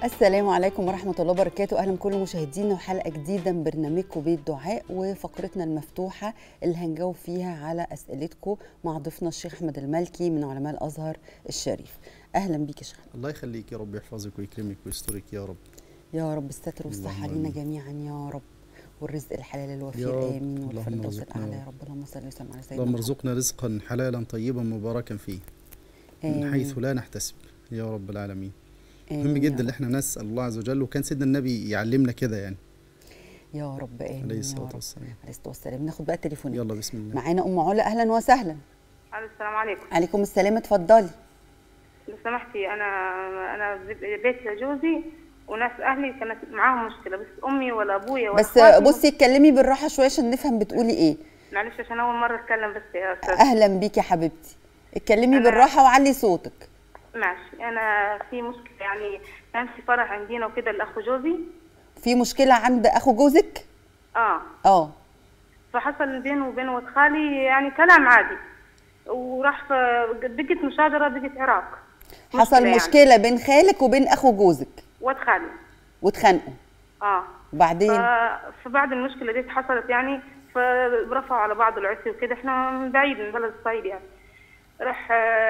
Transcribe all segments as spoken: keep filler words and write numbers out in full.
السلام عليكم ورحمة الله وبركاته. أهلا بكل مشاهدينا وحلقة جديدة من برنامجكم بيت دعاء وفقرتنا المفتوحة اللي هنجاوب فيها على أسئلتكم مع ضيفنا الشيخ أحمد المالكي من علماء الأزهر الشريف. أهلا بيك يا شيخ. الله يخليك يا رب، يحفظك ويكرمك ويسترك يا رب. يا رب الستر والصحة لينا جميعا يا رب، والرزق الحلال الوفير آمين، والفردوس الأعلى يا رب. اللهم صل وسلم على سيدنا محمد. اللهم ارزقنا رزقا حلالا طيبا مباركا فيه من حيث لا نحتسب يا رب العالمين. مهم جدا ان احنا نسال الله عز وجل، وكان سيدنا النبي يعلمنا كده يعني يا رب امين عليه الصلاه والسلام. عليه الصلاه والسلام. ناخد بقى التليفون. يلا بسم الله. معانا ام علا، اهلا وسهلا. السلام عليكم. عليكم السلام، اتفضلي. لو سمحتي انا انا بيت جوزي وناس اهلي كانت معاهم مشكله، بس امي ولا ابويا ولا بس بصي اتكلمي بالراحه شويه عشان نفهم بتقولي ايه. معلش عشان اول مره اتكلم بس يا استاذ. اهلا بيكي يا حبيبتي، اتكلمي بالراحه وعلي صوتك. ماشي. انا في مشكله يعني كان في فرح عندنا وكده لاخو جوزي. في مشكله عند اخو جوزك؟ اه اه فحصل بينه وبين ولد خالي يعني كلام عادي، وراح بقت مشاجره، بقت عراق. حصل مشكله يعني بين خالك وبين اخو جوزك ولد خالي واتخانقوا. اه وبعدين ف... فبعد المشكله دي حصلت يعني فرفعوا على بعض العسي وكده، احنا من بعيد من بلد الصعيد يعني. راح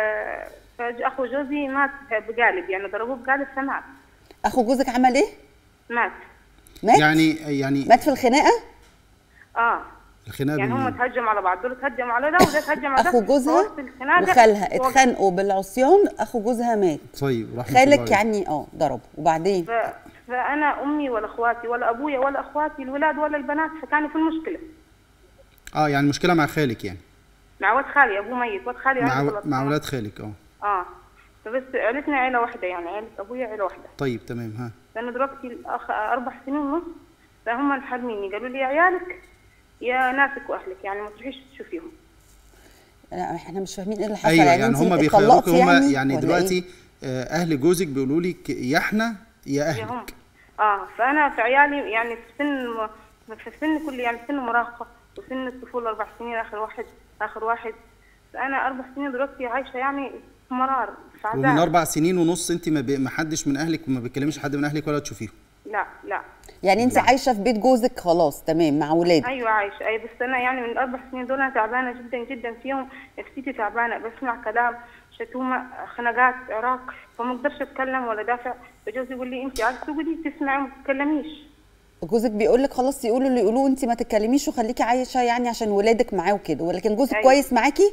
فاخو جوزي مات بقالب، يعني ضربوه بقالب فمات. اخو جوزك عمل ايه؟ مات. مات يعني يعني مات في الخناقه؟ اه الخناقه يعني هم تهجموا على بعض، دول تهجموا على ده وده تهجم على ده. اخو جوزها وخالها اتخانقوا بالعصيان، اخو جوزها مات. طيب رحمه خالك يعني اه ضربه. وبعدين ف... فانا امي ولا اخواتي ولا ابويا ولا اخواتي الولاد ولا البنات، فكانوا في المشكله. اه يعني المشكله مع خالك يعني؟ مع ولد خالي، ابوه ميت، ولد خالي مع و... مع ولاد خالك. اه اه فبس عيلتنا عيله واحده، يعني عيله ابويا عيله واحده. طيب تمام. ها لانه دلوقتي الاخ اربع سنين ونص، فهم محرميني، قالوا لي يا عيالك يا ناسك واهلك، يعني ما تروحيش تشوفيهم. لا احنا مش فاهمين ايه اللي حصل. أيوة يعني, يعني هم بيخيروك هم يعني, يعني دلوقتي إيه؟ اهل جوزك بيقولوا لك يا احنا يا اهلك. اه فانا في عيالي يعني في سن في سن كل يعني سن مراهقه وسن الطفوله، اربع سنين اخر واحد اخر واحد فانا اربع سنين دلوقتي عايشه يعني في مرار في عذاب. ومن اربع سنين ونص انت ما, ما حدش من اهلك وما بتكلميش حد من اهلك ولا تشوفيهم؟ لا لا. يعني انت عايشه في بيت جوزك خلاص تمام مع ولادك؟ ايوه عايشه. اي بس انا يعني من الاربع سنين دول انا تعبانه جدا جدا فيهم، نفسيتي تعبانه، بسمع كلام شتومه خناقات عراق، فما اقدرش اتكلم ولا دافع. فجوزي يقول لي انت عايزه تقعدي تسمعي وما تتكلميش. جوزك بيقول لك خلاص يقولوا اللي يقولوه، انت ما تتكلميش وخليكي عايشه يعني عشان ولادك معاه وكده، ولكن جوزك أيوة. كويس معاكي؟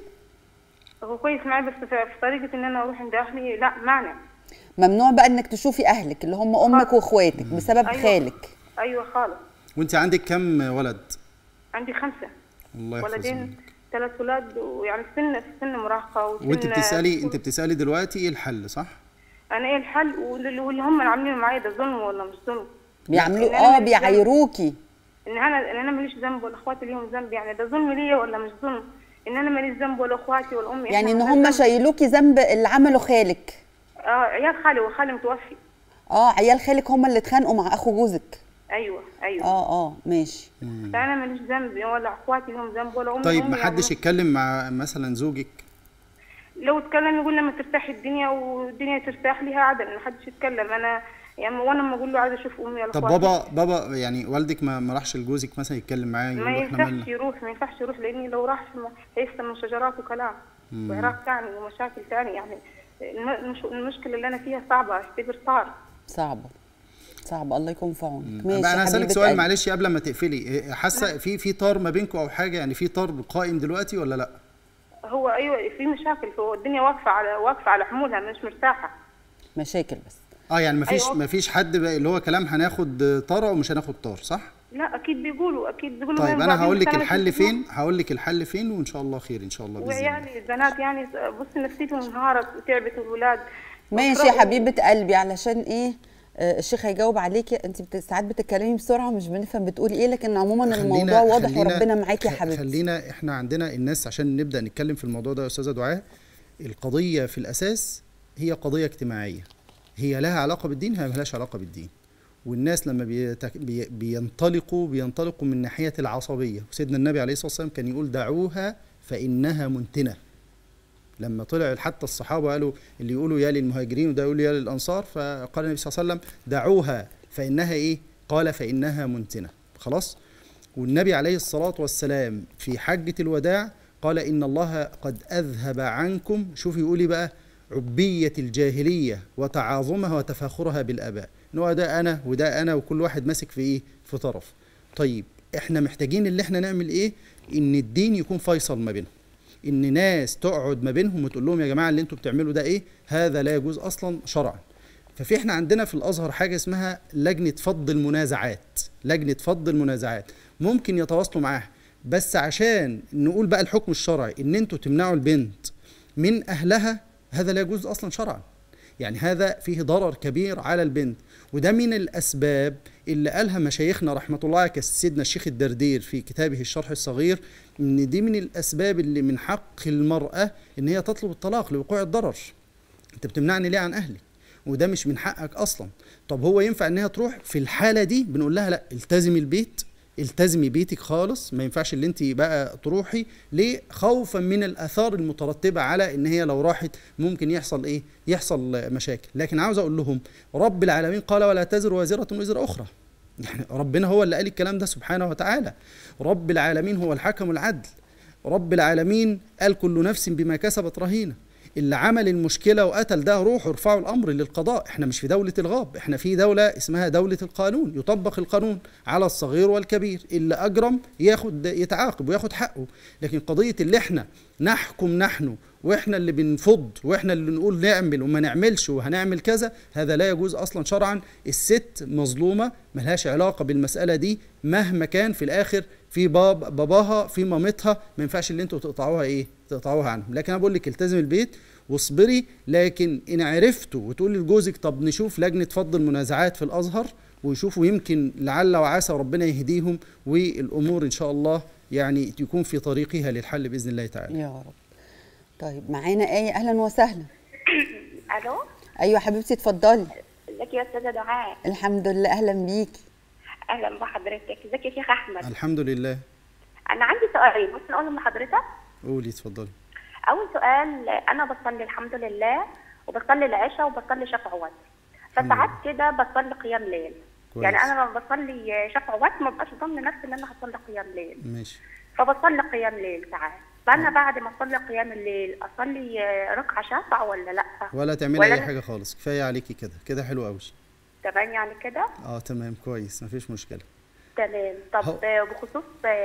هو كويس معايا بس في طريقه ان انا اروح عند اهلي لا مانع. ممنوع بقى انك تشوفي اهلك اللي هم امك واخواتك بسبب أيوة. خالك. ايوه خالص. وانت عندك كم ولد؟ عندي خمسه. الله يحفظهم. ولدين ثلاث ولاد، ويعني في سن في سن مراهقه وسن. وانت بتسالي انت بتسالي دلوقتي ايه الحل صح؟ انا ايه الحل واللي هم عاملينه معايا ده ظلم ولا مش ظلم؟ بيعملوا اه بيعايروكي ان انا ان انا ماليش ذنب ولا اخواتي ليهم ذنب، يعني ده ظلم ليا ولا مش ظلم؟ ان انا ماليش ذنب ولا اخواتي ولا امي، يعني ان هم شايلوكي ذنب اللي عمله خالك. اه عيال خالي وخالي متوفي. اه عيال خالك هم اللي اتخانقوا مع اخو جوزك. ايوه ايوه. اه اه ماشي. فانا ماليش ذنب ولا اخواتي لهم ذنب ولا امي. طيب ما حدش يتكلم مع مثلا زوجك؟ لو اتكلم يقول لما ترتاح الدنيا والدنيا ترتاح ليها عدل، ما حدش يتكلم. انا يعني وانا لما اقول له عايزه اشوف امي ولا طب بابا بابا يعني والدك ما ما راحش لجوزك مثلا يتكلم معاه يقول له احنا مالنا؟ ما ينفعش يروح ما ينفعش يروح لاني لو راح هيسمع من شجرات وكلام وعراق ثاني ومشاكل ثانيه. يعني المشكله اللي انا فيها صعبه، اعتبر صار صعبه صعبه. الله يكون في عونك. ماشي. انا هسالك سؤال معلش قبل ما تقفلي، حاسه في في طار ما بينكم او حاجه؟ يعني في طار قائم دلوقتي ولا لا؟ هو ايوه في مشاكل، هو الدنيا واقفه على واقفه على حمولها، مش مرتاحه. مشاكل بس. اه يعني مفيش أيوة. مفيش حد اللي هو كلام هناخد طاره ومش هناخد طار صح؟ لا اكيد بيقولوا اكيد بيقولوا. طيب انا هقول لك الحل فين، هقول لك الحل فين وان شاء الله خير ان شاء الله باذن الله. وعيالي البنات يعني بص نفسيتهم انهارت وتعبت الولاد. ماشي يا حبيبه قلبي، علشان ايه آه الشيخ هيجاوب عليكي. انت بت... ساعات بتتكلمي بسرعه مش بنفهم بتقولي ايه، لكن عموما الموضوع واضح وربنا معاكي يا حبيبتي. خلينا احنا عندنا الناس عشان نبدا نتكلم في الموضوع ده يا استاذه دعاء. القضيه في الاساس هي قضيه اجتماعيه، هي لها علاقه بالدين هي مالهاش علاقه بالدين. والناس لما بيتك... بي... بينطلقوا بينطلقوا من ناحيه العصبيه، وسيدنا النبي عليه الصلاه والسلام كان يقول دعوها فانها منتنه. لما طلع حتى الصحابه قالوا اللي يقولوا يا للمهاجرين وده يقول يا للانصار، فقال النبي صلى الله عليه وسلم دعوها فانها ايه؟ قال فانها منتنه. خلاص. والنبي عليه الصلاه والسلام في حجه الوداع قال ان الله قد اذهب عنكم، شوف يقول ايه بقى؟ عبيه الجاهليه وتعاظمها وتفاخرها بالاباء، ان هو ده انا وده انا وكل واحد ماسك في ايه؟ في طرف. طيب احنا محتاجين اللي احنا نعمل ايه؟ ان الدين يكون فيصل ما بينهم، ان ناس تقعد ما بينهم وتقول لهم يا جماعه اللي انتوا بتعملوا ده ايه؟ هذا لا يجوز اصلا شرعا. ففي احنا عندنا في الازهر حاجه اسمها لجنه فض المنازعات، لجنه فض المنازعات ممكن يتواصلوا معاها، بس عشان نقول بقى الحكم الشرعي ان انتوا تمنعوا البنت من اهلها، هذا لا يجوز اصلا شرعا. يعني هذا فيه ضرر كبير على البنت، وده من الاسباب اللي قالها مشايخنا رحمه الله عليه كسيدنا الشيخ الدردير في كتابه الشرح الصغير، ان دي من الاسباب اللي من حق المراه ان هي تطلب الطلاق لوقوع الضرر. انت بتمنعني ليه عن اهلي؟ وده مش من حقك اصلا. طب هو ينفع ان هي تروح؟ في الحاله دي بنقول لها لا، التزمي البيت، التزمي بيتك خالص، ما ينفعش اللي انت بقى تروحي ليه؟ خوفا من الاثار المترتبه على ان هي لو راحت ممكن يحصل ايه؟ يحصل مشاكل. لكن عاوز اقول لهم رب العالمين قال ولا تزر وازره وزر اخرى. يعني ربنا هو اللي قال الكلام ده سبحانه وتعالى. رب العالمين هو الحكم العدل. رب العالمين قال كل نفس بما كسبت رهينه. اللي عمل المشكله وقتل ده روحوا ارفعوا الامر للقضاء. احنا مش في دوله الغاب، احنا في دوله اسمها دوله القانون، يطبق القانون على الصغير والكبير. اللي اجرم ياخد يتعاقب وياخد حقه. لكن قضيه اللي احنا نحكم نحن واحنا اللي بنفض واحنا اللي نقول نعمل وما نعملش وهنعمل كذا، هذا لا يجوز اصلا شرعا. الست مظلومه ملهاش علاقه بالمساله دي مهما كان، في الاخر في باب باباها في مامتها، ما ينفعش اللي انتوا تقطعوها ايه؟ تقطعوها عنهم. لكن انا بقول لك التزم البيت واصبري. لكن ان عرفتوا وتقولي لجوزك طب نشوف لجنه فض المنازعات في الازهر ويشوفوا يمكن لعل وعسى وربنا يهديهم والامور ان شاء الله يعني تكون في طريقها للحل باذن الله تعالى. يا رب. طيب معانا آية، اهلا وسهلا. الو. ايوه حبيبتي اتفضلي. ازيك يا استاذه دعاء؟ الحمد لله، اهلا بيكي. اهلا بحضرتك. ازيك يا شيخ احمد؟ الحمد لله. انا عندي سؤالين ممكن اقولهم لحضرتك؟ قولي اتفضلي. اول سؤال، انا بصلي الحمد لله وبصلي العشاء وبصلي شفع وتر، فساعات كده بصلي قيام ليل. كويس. يعني انا لما بصلي شفع وتر ما ببقاش ضامنه نفسي ان انا هصلي قيام ليل. ماشي. فبصلي قيام ليل ساعات، فانا بعد ما اصلي قيام الليل اصلي ركعه شفع ولا لا؟ ولا تعملي ولا اي حاجه خالص، كفايه عليكي كده، كده حلو قوي. تمام يعني كده؟ اه تمام كويس مفيش مشكله. تمام. طب هو. بخصوص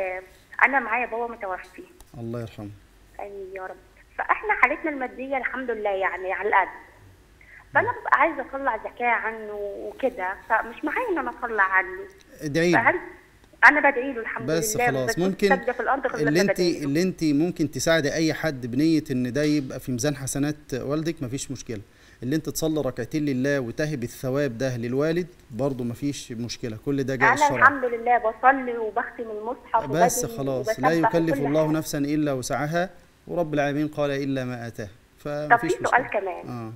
انا معايا بابا متوفي، الله يرحمه. امين يا رب. فاحنا حالتنا الماديه الحمد لله يعني على القد، فانا ببقى عايزه اطلع زكاه عنه وكده، فمش معايا ان انا اطلع عنه. ادعي له. انا بدعي له الحمد بس لله. خلاص ممكن في الارض اللي انت اللي انت ممكن تساعدي اي حد بنيه ان ده يبقى في ميزان حسنات والدك، مفيش مشكله. اللي انت تصلي ركعتين لله وتهب الثواب ده للوالد برضه مفيش مشكله، كل ده جاء الشرع. انا الحمد لله بصلي وبختم المصحف بس خلاص، لا يكلف الله حاجة. نفسا الا وسعها، ورب العالمين قال الا ما اتاه. فمفيش مشكله. طب في سؤال كمان. اه,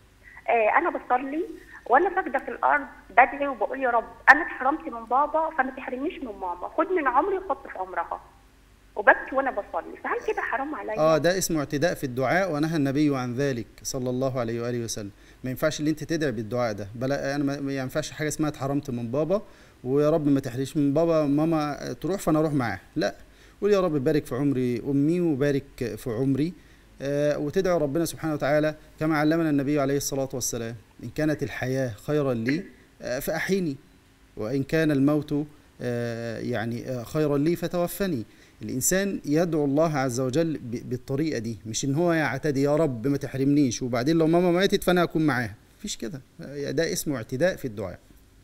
آه انا بصلي وانا ساجده في الارض بدعي وبقول يا رب انا اتحرمت من بابا فما تحرمنيش من ماما، خد من عمري وحط في عمرها، وببكي وانا بصلي، فهل كده حرام عليا؟ اه ده اسمه اعتداء في الدعاء، ونهى النبي عن ذلك صلى الله عليه واله وسلم. ما ينفعش اللي انت تدعي بالدعاء ده، بلا انا ما ينفعش حاجه اسمها اتحرمت من بابا ويا رب ما تحرمش من بابا، ماما تروح فانا اروح معاه، لا. قول يا رب بارك في عمري امي وبارك في عمري، آه وتدعو ربنا سبحانه وتعالى كما علمنا النبي عليه الصلاه والسلام، ان كانت الحياه خيرا لي آه فاحيني، وان كان الموت آه يعني آه خيرا لي فتوفني. الإنسان يدعو الله عز وجل بالطريقة دي، مش إن هو يعتدي يا رب ما تحرمنيش وبعدين لو ماما ماتت فأنا أكون معاها، مفيش كده. ده اسمه اعتداء في الدعاء،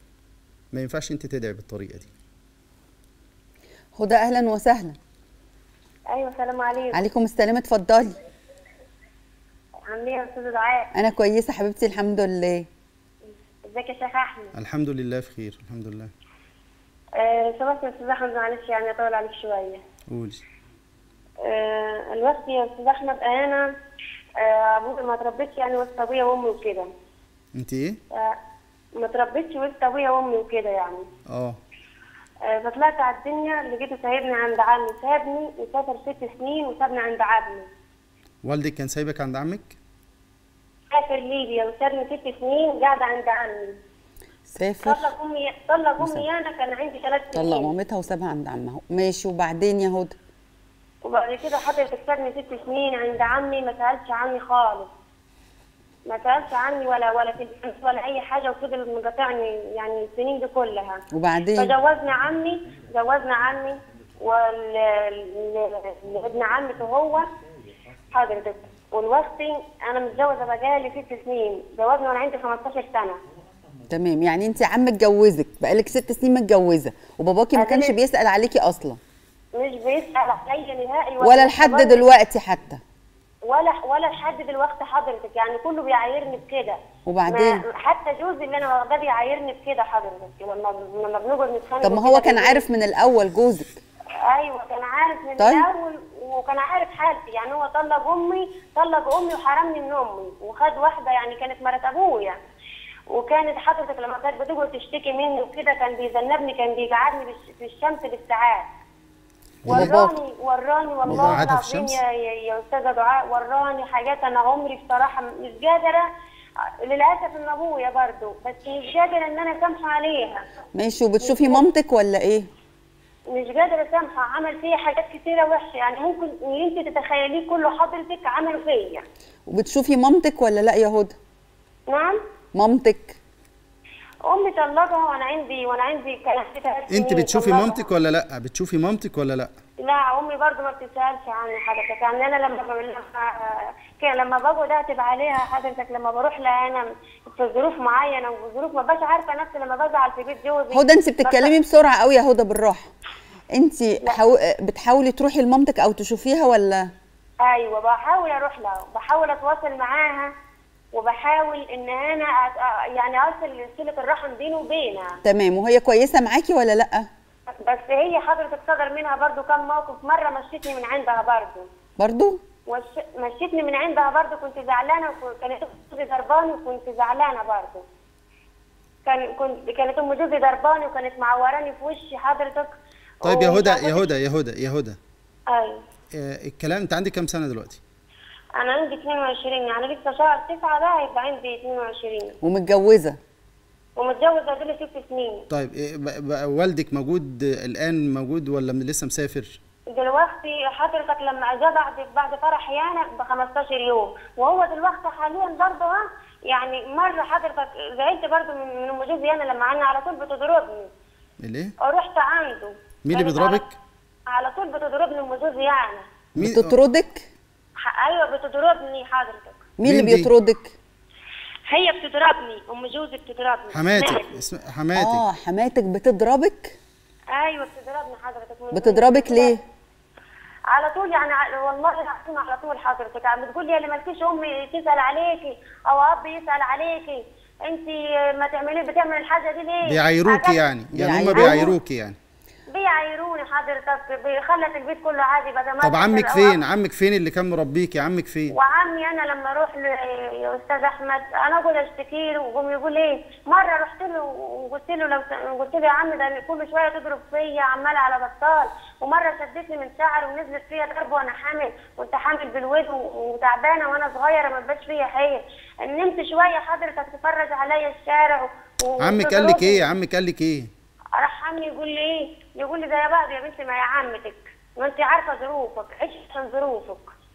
ما ينفعش أنت تدعي بالطريقة دي. هدى أهلا وسهلا. أيوة السلام عليكم. عليكم السلام، اتفضلي. عاملة إيه يا أستاذة دعاء؟ أنا كويسة حبيبتي الحمد لله. ازيك يا شيخ أحمد؟ الحمد لله في خير الحمد لله. أه سمعت يا أستاذ أحمد معلش يعني أطول عليك شوية. قولي. أه الوقت يا أستاذ أحمد أنا أه أبوي ما تربيتش يعني وسط أبويا وأمي وكده. أنت إيه؟ أه ما تربيتش وسط أبويا وأمي وكده يعني. أه أه فطلعت على الدنيا لقيته سايبني عند عمي، سابني وسافر ست سنين وسابني عند عمي. والدك كان سايبك عند عمك؟ سافر ليبيا وسابني ست سنين قاعده عند عمي. سافر طلق امي طلق امي انا كان عندي ثلاث سنين. طلق مامتها وسابها عند عمها. ماشي، وبعدين يا هدى؟ وبعد كده حضرتك سابني ست سنين عند عمي، ما سالش عني خالص، ما سالش عني ولا ولا تليفون ولا اي حاجه، وفضل مقاطعني يعني السنين دي كلها. وبعدين فجوزنا عمي جوزنا عمي وابن عمته هو حضرتك، والوقتي انا متجوزه بقالي ست سنين، جوزنا وانا عندي خمستاشر سنه. تمام، يعني انت عمك جوزك بقالك ست سنين متجوزه، وباباكي ما كانش بيسال عليكي اصلا؟ مش بيسال عليا نهائي ولا, ولا لحد دلوقتي حتى؟ ولا ولا لحد دلوقتي حضرتك، يعني كله بيعايرني بكده. وبعدين حتى جوزي اللي انا واخداه بيعايرني بكده حضرتك، لما لما بنقعد نتخانق. طب ما هو كان عارف من الاول جوزك؟ ايوه كان عارف من طيب. الاول، وكان عارف حالتي، يعني هو طلق امي طلق امي وحرمني من امي، وخد واحده يعني كانت مرات ابويا، وكانت حضرتك لما كانت بتقعد تشتكي مني وكده كان بيذنبني، كان بيقعدني في الشمس بالساعات. وراني وراني والله العظيم يا يا استاذه دعاء، وراني حاجات انا عمري بصراحه مش قادره، للاسف ان ابويا برضه، بس مش قادره ان انا اسامحه عليها. ماشي، وبتشوفي مامتك ولا ايه؟ مش قادره اسامحه، عمل فيا حاجات كتيره وحشه، يعني ممكن ان انت تتخيليه كله حضرتك عمل فيا. وبتشوفي مامتك ولا لا يا هدى؟ نعم. مامتك امي طلقها وانا عندي وانا عندي ثلاث سنين. انت بتشوفي مامتك ولا لا؟ بتشوفي مامتك ولا لا؟ لا، امي برضه ما بتسالش عني حضرتك، يعني انا لما لما لما بقعد اعتب عليها حضرتك، لما بروح لها انا في ظروف معينه وظروف ما بقاش عارفه نفسي، لما بزعل في بيت جوزي. هدى انت بتتكلمي بسرعه قوي يا هدى، بالراحه. انت حاو... بتحاولي تروحي لمامتك او تشوفيها ولا؟ ايوه بحاول اروح لها، بحاول اتواصل معاها، وبحاول ان انا يعني اوصل صله الرحم بيني وبينها. تمام، وهي كويسه معاكي ولا لا؟ بس هي حضرتك صدر منها برضو كم موقف، مره مشيتني من عندها برضو برضو وش... مشيتني من عندها برضو، كنت زعلانه، وكانت جوزي ضرباني وكنت زعلانه برضو. كان كنت كانت ام جوزي ضرباني وكانت معوراني في وشي حضرتك. طيب يا هدى يا هدى يا هدى يا هدى ايوه آه الكلام، انت عندك كام سنه دلوقتي؟ انا عندي اتنين وعشرين، يعني لسه شهر تسعة ده هيبقى عندي اتنين وعشرين. ومتجوزه؟ ومتجوزه دي ست سنين. طيب والدك موجود الان، موجود ولا لسه مسافر؟ دلوقتي حضرتك لما جه بعد بعد فرح يانا ب خمستاشر يوم، وهو دلوقتي حاليا برضه ها، يعني مره حضرتك زعلت برضه من من ام جوزي انا لما عنا على طول بتضربني. ليه؟ ورحت عنده. مين اللي بيضربك؟ على, على طول بتضربني ام جوزي يعني. بتطردك؟ ايوه بتضربني حضرتك. مين اللي بيطردك؟ هي بتضربني، ام جوزي بتضربني. حماتك اسم حماتك. اه حماتك بتضربك؟ ايوه بتضربني حضرتك. بتضربك ليه؟ على طول يعني والله العظيم على طول حضرتك، عم بتقول لي اللي مالكيش امي تسال عليكي او اب يسال عليكي، انت ما تعملي بتعمل الحاجه دي ليه؟ بيعايروكي يعني، يعني هم بيعايروكي يعني. بيعايروني حضرتك، بيخلص البيت كله عادي بدل ما. طب عمك فين؟ عمك فين اللي كان مربيكي؟ عمك فين؟ وعمي انا لما اروح له يا استاذ احمد انا اقول اشتكي له، وقوم يقول ايه، مره رحت له وقلت له لو قلت له يا عم ده كل شويه تضرب فيا عماله على بطال، ومره شدتني من شعري ونزلت فيا ضرب وانا حامل، كنت حامل بالود وتعبانه وانا صغيره ما بقاش فيا حيل، نمت شويه حضرتك تفرج عليا الشارع. عمك قال لك ايه؟ عمك قال لك ايه؟ راح عمي يقول لي ايه؟ يقول لي ده يا بعض يا بنتي ما يا عمتك، ما انت عارفه ظروفك، عيشي عشان ظروفك.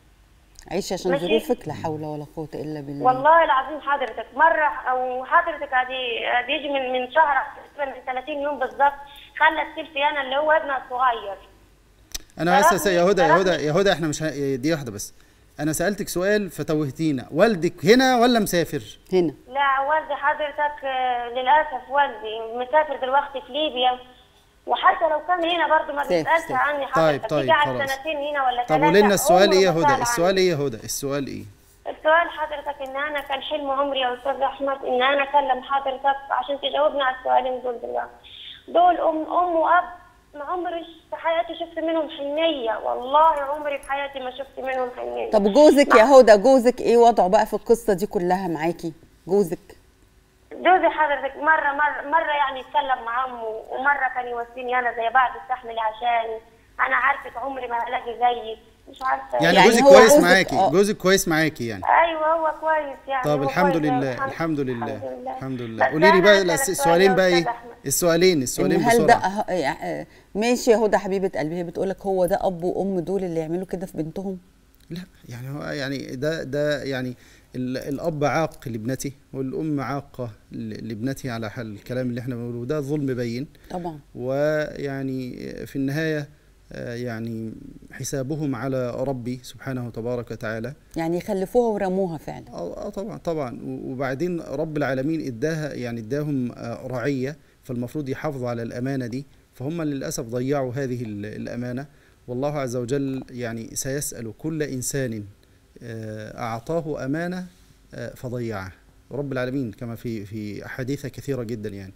عيشي عشان ظروفك؟ لا حول ولا قوه الا بالله. والله العظيم حضرتك مره او حضرتك ادي يجي من من شهر من ثلاثين يوم بالظبط، خلت سيلفي انا اللي هو ابنها الصغير. انا بس يا هدى يا هدى يا هدى احنا مش ه... دي واحده بس، انا سالتك سؤال فتوهتينا. والدك هنا ولا مسافر؟ هنا. لا والدي حضرتك للاسف والدي مسافر دلوقتي في ليبيا، وحتى لو كان هنا برضه ما بيسالش عني حضرتك. طيب طيب قاعد سنتين هنا ولا ثلاثه. طب قولي لنا السؤال ايه يا هدى؟ السؤال ايه يا هدى؟ السؤال ايه؟ السؤال حضرتك ان انا كان حلم عمري يا استاذ احمد ان انا اكلم حضرتك عشان تجاوبني على السؤالين دول دلوقتي. دول ام ام واب ما عمري في حياتي شفت منهم حنيه، والله عمري في حياتي ما شفت منهم حنيه. طب جوزك يا هدى، جوزك ايه وضعه بقى في القصه دي كلها معاكي؟ جوزك جوزي حضرتك مره مره مره يعني يتكلم مع عمه، ومره كان يوصيني انا زي بعض استحملي عشاني، انا عارفك عمري ما هلاقي زيك، مش عارفه يعني, يعني جوزك هو كويس جوزك- معاكي، آه. جوزك كويس معاكي يعني. ايوه هو كويس يعني. طب هو الحمد كويس لله الحمد, الحمد لله الحمد لله الحمد لله. بس قولي لي أنا بقى هسألك الأس- سؤال السؤالين يا بقى أستاذ ايه؟ أحمد. السؤالين إن السؤالين هل ده بسرعه. أه- يعني- ماشي يا هدى حبيبه قلبي، هي بتقول لك هو ده اب وام دول اللي يعملوا كده في بنتهم؟ لا يعني هو يعني ده ده يعني ال- الاب عاق لابنته والام عاقه ل- لابنتها على حل الكلام اللي احنا بنقوله، ده ظلم بين. طبعا. ويعني في النهايه آه، يعني حسابهم على ربي سبحانه وتبارك وتعالى. يعني يخلفوها ورموها فعلا. اه آه طبعا طبعا. و- وبعدين رب العالمين اداها يعني اداهم آه، رعيه، فالمفروض يحافظوا على الامانه دي، فهم للاسف ضيعوا هذه ال- الامانه. والله عز وجل يعني سيسأل كل انسان آه، اعطاه امانه آه، فضيعها، رب العالمين كما في في احاديث كثيره جدا يعني.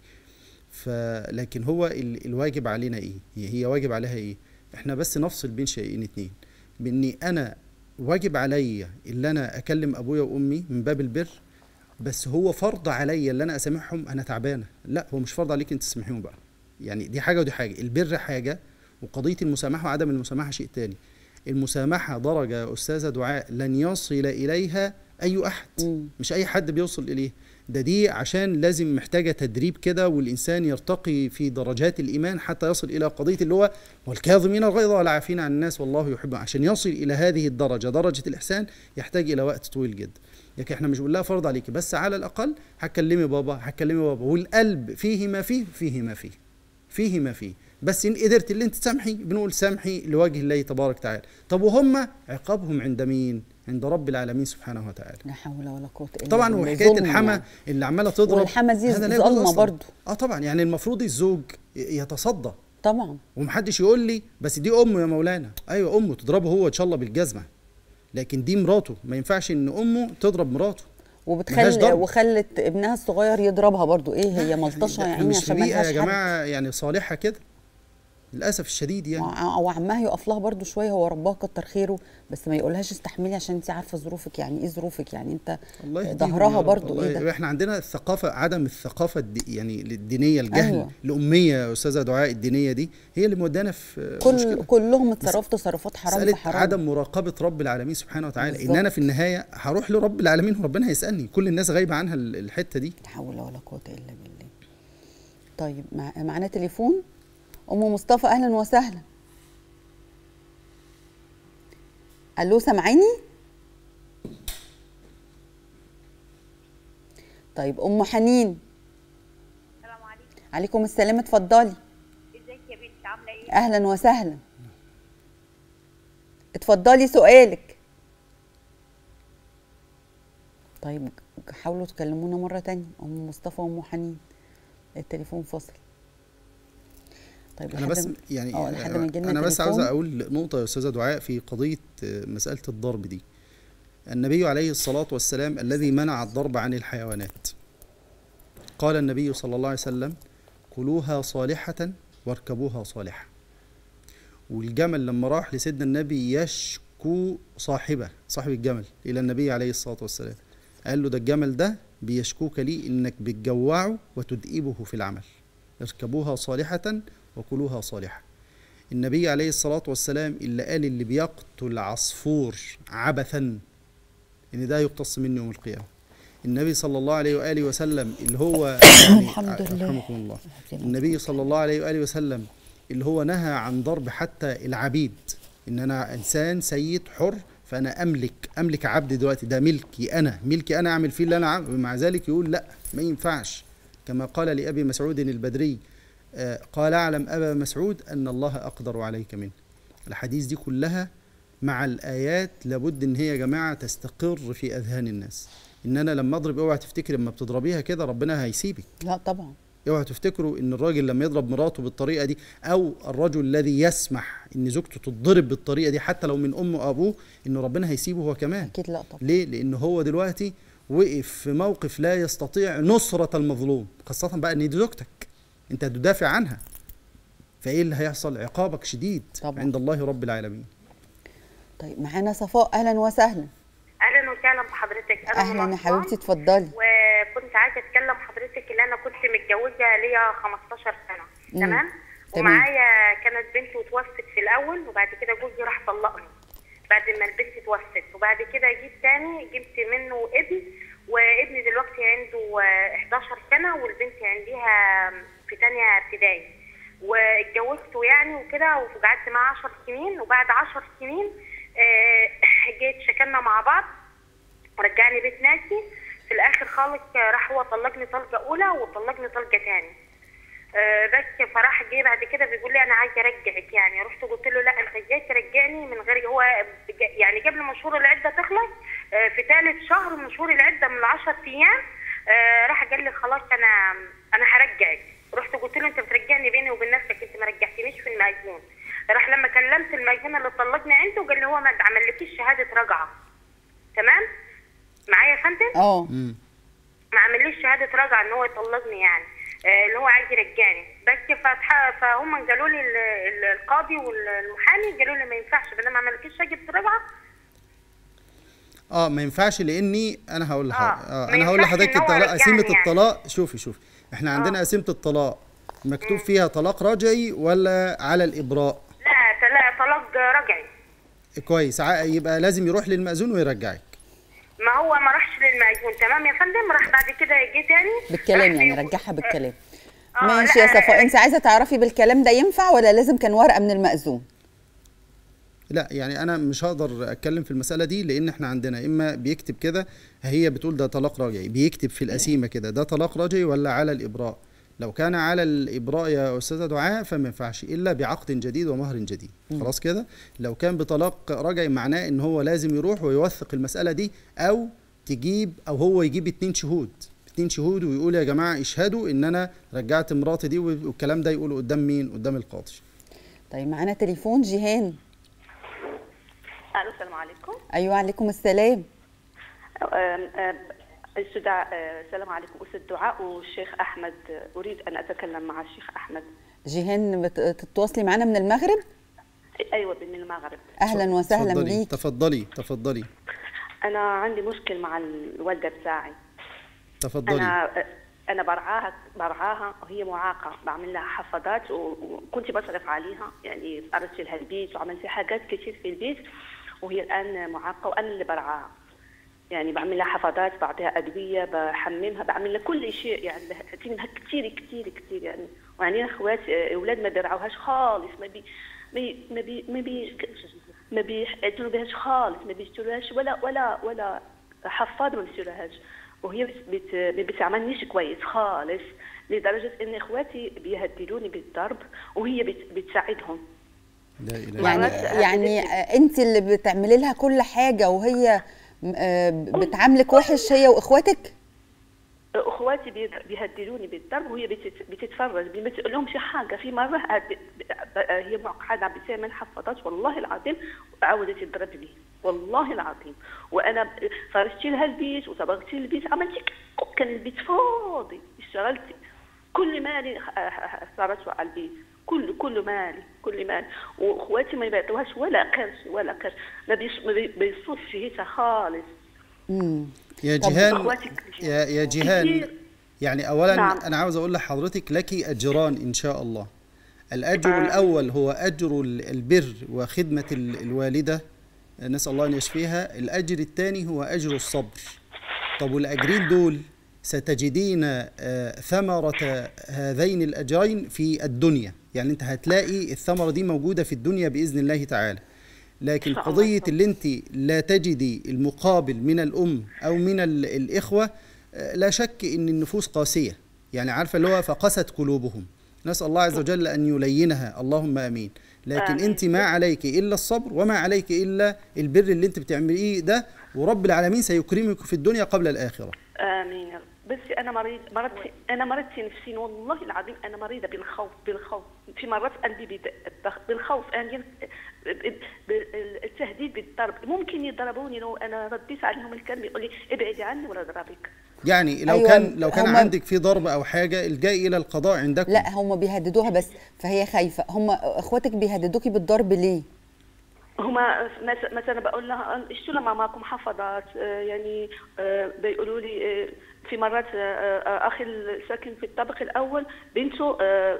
فلكن هو ال- الواجب علينا ايه؟ هي هي واجب عليها ايه؟ احنا بس نفصل بين شيئين اتنين، باني انا واجب عليا اللي انا اكلم ابويا وامي من باب البر، بس هو فرض عليا اللي انا اسامحهم انا تعبانه. لا، هو مش فرض عليك انت تسامحيهم بقى، يعني دي حاجه ودي حاجه. البر حاجه وقضيه المسامحه وعدم المسامحه شيء تاني. المسامحه درجه يا استاذه دعاء لن يصل اليها اي احد، مم. مش اي حد بيوصل اليه. ده دي عشان لازم محتاجه تدريب كده، والانسان يرتقي في درجات الايمان حتى يصل الى قضيه اللي هو والكاظمين الغيظ والعافين عن الناس والله يحب. عشان يصل الى هذه الدرجه درجه الاحسان يحتاج الى وقت طويل جدا. لكن احنا مش بنقول لها فرض عليكي، بس على الاقل هتكلمي بابا هتكلمي بابا، والقلب فيه ما فيه فيه ما فيه فيه ما فيه. بس ان قدرت اللي انت تسامحي بنقول سامحي لوجه الله تبارك وتعالى. طب وهم عقابهم عند مين؟ عند رب العالمين سبحانه وتعالى. لا حول ولا قوه الا طبعا. بالله. وحكايه ظلم الحما يعني. اللي عماله تضرب، والحما دي هذا لا يجوز ظلمه أصلاً. برضه. اه طبعا. يعني المفروض الزوج يتصدى، طبعا. ومحدش يقول لي بس دي امه يا مولانا. ايوه امه، تضربه هو ان شاء الله بالجزمه، لكن دي مراته، ما ينفعش ان امه تضرب مراته. ملهاش وبتخلي ضرب. وخلت ابنها الصغير يضربها برضو. ايه هي ملطشه يعني يعني مش عشان في بيئة ملهاش يا حد. جماعه يعني صالحه كده للاسف الشديد يعني. وع- وعمها يقف لها برضو شويه، هو ربها كتر خيره، بس ما يقولهاش استحملي عشان انت عارفه ظروفك. يعني ايه ظروفك؟ يعني انت الله يهديهم ظهرها يا رب. برضو. الله ايه ي- ده؟ احنا عندنا الثقافه، عدم الثقافه الدي يعني الدينيه، الجهل، أيوة. الاميه يا استاذه دعاء الدينيه دي هي اللي مودانا في كل مشكلة. كلهم اتصرفوا تصرفات حرام في مسألة حرام. عدم مراقبة رب العالمين سبحانه وتعالى. بالظبط. إن أنا في النهاية هروح لرب العالمين وربنا هيسألني. كل الناس غايبة عنها ال- الحتة دي. لا حول ولا قوه الا بالله. طيب مع... معانا تليفون. ام مصطفى اهلا وسهلا. الو سامعيني؟ طيب ام حنين. السلام عليكم. عليكم السلام، اتفضلي. ازيك يا بنت عامله ايه؟ اهلا وسهلا. اتفضلي سؤالك. طيب حاولوا تكلمونا مرة تانية ام مصطفى وام حنين، التليفون فاصل. طيب أنا بس م- يعني اه لحد ما يجيلنا أنا بس تليفون. عاوز أقول نقطة يا أستاذة دعاء في قضية مسألة الضرب دي. النبي عليه الصلاة والسلام الذي منع الضرب عن الحيوانات، قال النبي صلى الله عليه وسلم: كلوها صالحة واركبوها صالحة. والجمل لما راح لسيدنا النبي يشكو صاحبه صاحب الجمل إلى النبي عليه الصلاة والسلام، قال له: ده الجمل ده بيشكوك لي إنك بتجوعه وتدئبه في العمل، اركبوها صالحة وكلوها صالحة. النبي عليه الصلاة والسلام اللي قال اللي بيقتل عصفور عبثا إن ده يقتص منه يوم القيامة. النبي صلى الله عليه وآله وسلم اللي هو يعني الحمد لله. رحمكم الله. النبي صلى الله عليه وآله وسلم اللي هو نهى عن ضرب حتى العبيد، إن أنا إنسان سيد حر فأنا أملك أملك عبد دلوقتي، ده ملكي أنا ملكي أنا أعمل فيه اللي أنا عاوزه. مع ذلك يقول لا ما ينفعش، كما قال لأبي مسعود البدري آه قال: أعلم أبا مسعود أن الله أقدر عليك منه. الحديث دي كلها مع الآيات لابد إن هي يا جماعة تستقر في أذهان الناس. إن أنا لما أضرب، اوعى تفتكر لما بتضربيها كده ربنا هيسيبك. لا طبعا. اوعى تفتكروا ان الراجل لما يضرب مراته بالطريقه دي، او الرجل الذي يسمح ان زوجته تتضرب بالطريقه دي حتى لو من امه وابوه، ان ربنا هيسيبه هو كمان. اكيد لا طبعا. ليه؟ لان هو دلوقتي وقف في موقف لا يستطيع نصره المظلوم، خاصه بقى ان دي زوجتك انت هتدافع عنها. فايه اللي هيحصل؟ عقابك شديد طبعا. عند الله رب العالمين. طيب معانا صفاء اهلا وسهلا. اهلا وسهلا بحضرتك. انا اهلا من يا أسوان، حبيبتي اتفضلي. وكنت عايزه اتكلم حضرتك اللي انا كنت متجوزه ليا خمستاشر سنه. مم. تمام. تمام. ومعايا كانت بنتي وتوفت في الاول، وبعد كده جوزي راح طلقني. بعد ما البنت اتوفت. وبعد كده جيت تاني جبت منه ابن، وابني دلوقتي عنده احداشر سنة والبنت عندها في تانية ابتدائي، واتجوزته يعني وكده وقعدت معاه عشر سنين. وبعد عشر سنين جيت شكلنا مع بعض ورجعني بيت ناسي. في الاخر خالص راح هو طلقني طلقه اولى وطلقني طلقه ثاني. أه بس فراح جه بعد كده بيقول لي انا عايز ارجعك يعني. رحت قلت له لا انت ازاي ترجعني من غير، هو يعني قبل ما شهور العده تخلص أه في ثالث شهر من شهور العده من عشرة ايام أه راح قال لي خلاص انا انا هرجعك. رحت قلت له انت بترجعني بيني وبين نفسك، انت ما رجعتنيش في المأذون. راح لما كلمت المأذون اللي طلقني عنده قال لي هو ما عملكيش شهاده رجعه. تمام معايا يا فندم؟ اه ما عمليش شهاده رجعه ان هو يطلقني يعني، اللي هو عايز يرجعني. بس فهم قالوا لي القاضي والمحامي قالوا لي ما ينفعش بدل ما عملكيش شهاده رجعه. اه ما ينفعش لاني انا هقول لحضرتك آه. آه. انا هقول لحضرتك الطلاق قسيمه يعني. الطلاق. شوفي شوفي احنا عندنا آه. قسيمه الطلاق مكتوب م. فيها طلاق رجعي ولا على الابراء؟ لا لا طلاق رجعي. كويس، يبقى لازم يروح للمأذون ويرجعك. ما هو ما راحش للمأذون. تمام يا فندم. راح بعد كده جه تاني بالكلام يعني رجعها بالكلام. آه ماشي يا صفاء، انت عايزه تعرفي بالكلام ده ينفع ولا لازم كان ورقه من المأذون؟ لا يعني انا مش هقدر اتكلم في المساله دي لان احنا عندنا اما بيكتب كده هي بتقول ده طلاق رجعي، بيكتب في القسيمه كده ده طلاق رجعي ولا على الابراء. لو كان على الابراء يا استاذه دعاء فما ينفعش الا بعقد جديد ومهر جديد. خلاص كده. لو كان بطلاق رجعي معناه ان هو لازم يروح ويوثق المساله دي، او تجيب او هو يجيب اتنين شهود اتنين شهود ويقول يا جماعه اشهدوا ان انا رجعت مراتي دي، والكلام ده يقوله قدام مين؟ قدام القاضي. طيب معانا تليفون جيهان. الو السلام عليكم. ايوه عليكم السلام. استاذ السلام عليكم استاذ دعاء والشيخ احمد، اريد ان اتكلم مع الشيخ احمد. جيهان بتتواصلي معانا من المغرب؟ ايوه من المغرب. اهلا وسهلا بيك. تفضلي تفضلي. انا عندي مشكل مع الوالده بتاعي. تفضلي. انا انا برعاها برعاها وهي معاقه، بعمل لها حفاضات وكنت بصرف عليها يعني ارسل لها البيت وعملت حاجات كثير في البيت، وهي الان معاقه وانا اللي برعاها. يعني بعمل لها حفاضات، بعطيها ادويه، بحممها، بعمل لها كل شيء يعني بعطي منها كثير كثير كثير يعني. وعندنا اخوات اولاد ما بيرعوهاش خالص، ما بي ما بي ما بي ما بيعتنوا بهاش خالص، ما بيشتروهاش ولا ولا ولا حفاضه ما بيشتروهاش، وهي بت ما بتعاملنيش كويس خالص، لدرجه ان اخواتي بيهددوني بالضرب وهي بت بتساعدهم. لا إله يعني يعني انت اللي بتعملي لها كل حاجه وهي بتعاملك وحش هي واخواتك؟ اخواتي بيهددوني بالضرب وهي بتتفرج، ما تقولهمش حاجه. في مره هي معقده بتعمل حفاضات والله العظيم وعاودت تضربني والله العظيم، وانا فرشت لها البيت وصبغت البيت، عملت كان البيت فاضي، اشتغلت كل مالي صرفته على البيت، كل كل مالي كل مالي، واخواتي ما يبعتوهاش ولا قرش ولا قرش، ما بيصوش فيها خالص. امم يا جيهان يا يا جيهان يعني اولا نعم. انا عاوز اقول لحضرتك لك اجران ان شاء الله. الاجر آه. الاول هو اجر البر وخدمه الوالده، نسال الله ان يشفيها. الاجر الثاني هو اجر الصبر. طب والاجرين دول ستجدين ثمره هذين الاجرين في الدنيا، يعني انت هتلاقي الثمره دي موجوده في الدنيا باذن الله تعالى. لكن قضية اللي انت لا تجدي المقابل من الأم أو من الإخوة، لا شك أن النفوس قاسية، يعني عارفة اللي هو فقست قلوبهم. نسأل الله عز وجل أن يلينها، اللهم آمين. لكن آمين. انت ما عليك إلا الصبر وما عليك إلا البر اللي انت بتعمليه ده، ورب العالمين سيكرمك في الدنيا قبل الآخرة. آمين. بس انا مريض مرض انا مرضت نفسيا والله العظيم، انا مريضه بالخوف بالخوف في مرات قلبي بالخوف، انا التهديد بالضرب، ممكن يضربوني لو انا رديت عليهم الكلمه يقول لي ابعدي عني ولا اضربك. يعني لو أيوة كان لو كان عندك في ضرب او حاجه الجاي الى القضاء عندكم. لا هم بيهددوها بس فهي خايفه. هم اخواتك بيهددوكي بالضرب ليه؟ هما مثلا بقول لها اشتوا لما معكم حفظات، يعني بيقولوا لي في مرات اخي الساكن في الطابق الاول بنته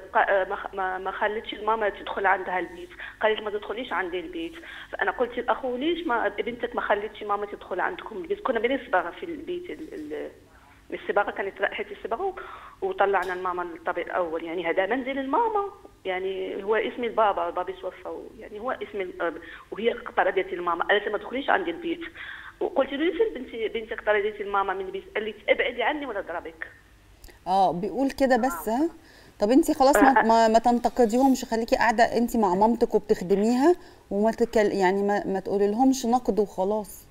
ما خلتش الماما تدخل عندها البيت، قالت ما تدخليش عندي البيت. فانا قلت لاخو ليش ما بنتك ما خلتش ماما تدخل عندكم البيت؟ كنا بنصبغ في البيت، الصباغه كانت رائحه الصباغه، وطلعنا الماما للطابق الاول. يعني هذا منزل الماما، يعني هو اسم البابا، بابي توفى، يعني هو اسم الاب، وهي طردت الماما قالت ما تدخليش عندي البيت. وقلت له ليش بنتي بنتك طردت الماما من البيت؟ قال لي ابعدي عني ولا اضربك. اه بيقول كده بس. ها طب انت خلاص ما, ما, ما تنتقديهمش، خليكي قاعده انت مع مامتك وبتخدميها، وما تكل يعني ما, ما تقولي لهمش نقد وخلاص.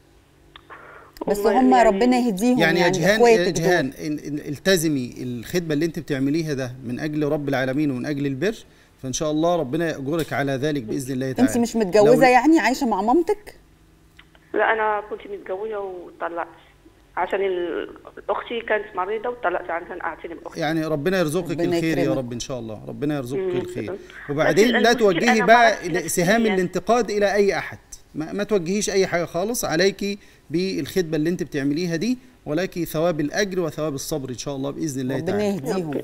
بس هم يعني ربنا يهديهم. يعني, يعني يا جيهان يا جيهان التزمي الخدمه اللي انت بتعمليها ده من اجل رب العالمين ومن اجل البر، فان شاء الله ربنا يأجرك على ذلك باذن الله تعالى. انت مش متجوزه يعني عايشه مع مامتك؟ لا انا كنت متجوزه وطلقت عشان اختي كانت مريضه وطلقت عشان اعتني باختي. يعني ربنا يرزقك الخير يا رب ان شاء الله، ربنا يرزقك الخير. وبعدين لا توجهي بقى سهام الانتقاد الى اي احد، ما, ما توجهيش اي حاجه خالص، عليكي بالخدمه اللي انت بتعمليها دي، ولكن ثواب الاجر وثواب الصبر ان شاء الله باذن الله تعالى. ربنا يهديهم.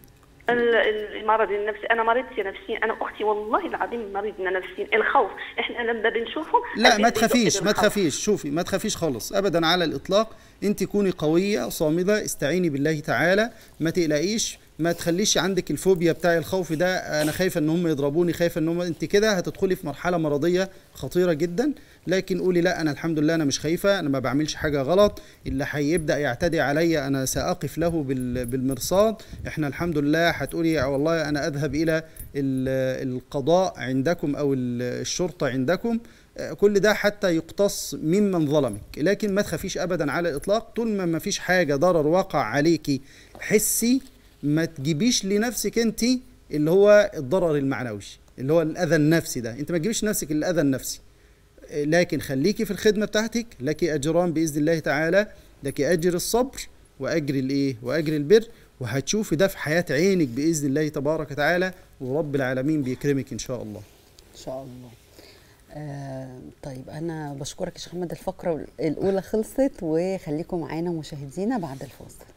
المرض النفسي انا مريضتي نفسيا، انا اختي والله العظيم مريضنا نفسيا. الخوف احنا لما بنشوفه لا ما تخافيش ما تخافيش شوفي ما تخافيش خالص ابدا على الاطلاق. انت كوني قويه صامده، استعيني بالله تعالى، ما تقلقيش، ما تخليش عندك الفوبيا بتاع الخوف ده، انا خايفه ان هم يضربوني، خايفه ان هم، انت كده هتدخلي في مرحله مرضيه خطيره جدا. لكن قولي لا انا الحمد لله انا مش خايفه، انا ما بعملش حاجه غلط، اللي هيبدا يعتدي عليا انا ساقف له بالمرصاد. احنا الحمد لله هتقولي والله انا اذهب الى القضاء عندكم او الشرطه عندكم، كل ده حتى يقتص ممن ظلمك. لكن ما تخافيش ابدا على الاطلاق، طول ما ما فيش حاجه ضرر وقع عليكي حسي، ما تجيبيش لنفسك انت اللي هو الضرر المعنوي اللي هو الاذى النفسي ده، انت ما تجيبيش لنفسك الاذى النفسي، لكن خليكي في الخدمه بتاعتك، لك اجران باذن الله تعالى، لك اجر الصبر واجر الايه واجر البر، وهتشوفي ده في حياه عينك باذن الله تبارك وتعالى، ورب العالمين بيكرمك ان شاء الله. ان شاء الله. آه طيب انا بشكرك يا شيخ محمد، الفقره الاولى خلصت، وخليكم معانا مشاهدينا بعد الفاصل.